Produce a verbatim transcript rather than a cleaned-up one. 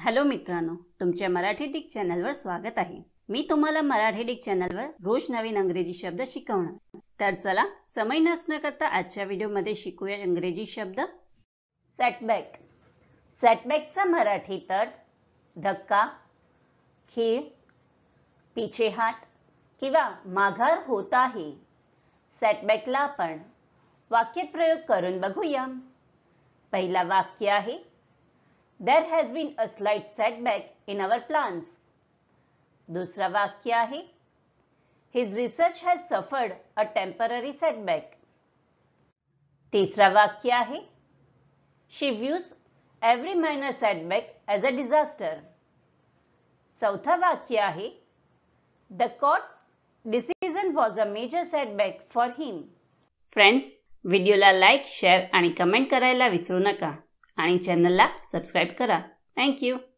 Hello मित्रांनो, तुमच्या Marathi Dick चॅनलवर स्वागत आहे। मी तुम्हाला मराठी डिक चॅनलवर रोज नवीन इंग्रजी शब्द शिकवणार। तर चला समय नष्ट न करता आजच्या व्हिडिओमध्ये शिकूया इंग्रजी शब्द। सेटबॅक। सेटबॅकचा मराठीत अर्थ धक्का, खीळ, पिछेहाट किंवा माघार होत आहे। सेटबॅकला आपण वाक्यात प्रयोग करून बघूया। पहिला वाक्य आहे There has been a slight setback in our plans. दूसरा वाक्य आहे His research has suffered a temporary setback. तीसरा वाक्य आहे She views every minor setback as a disaster. चौथा वाक्य आहे The court's decision was a major setback for him. Friends, व्हिडिओला लाईक, शेअर आणि कमेंट करायला विसरू नका आणि चॅनलला सबस्क्राइब करा। Thank you.